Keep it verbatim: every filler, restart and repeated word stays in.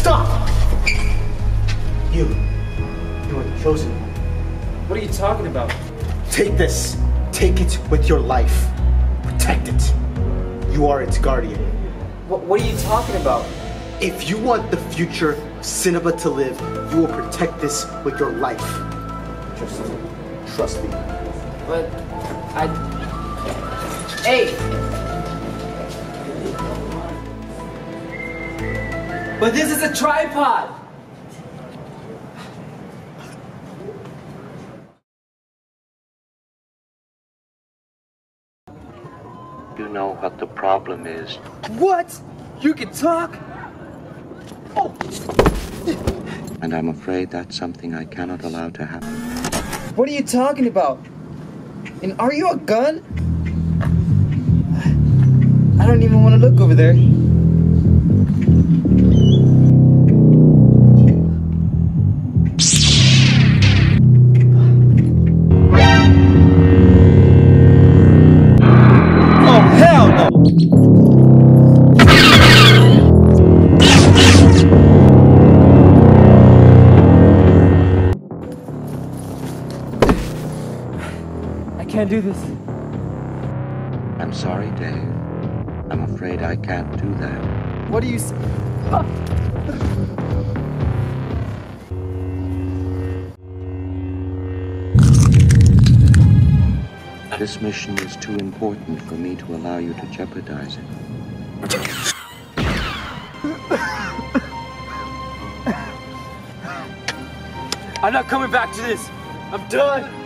Stop! You. You are the chosen one. What are you talking about? Take this. Take it with your life. Protect it. You are its guardian. What, what are you talking about? If you want the future of Cinnaba to live, you will protect this with your life. Just trust me. But I... Hey! But this is a tripod! You know what the problem is. What? You can talk? Oh! And I'm afraid that's something I cannot allow to happen. What are you talking about? And are you a gun? I don't even want to look over there. Oh, hell no! I can't do this. I'm sorry, Dave. I'm afraid I can't do that. What do you s- This mission is too important for me to allow you to jeopardize it. I'm not coming back to this. I'm done.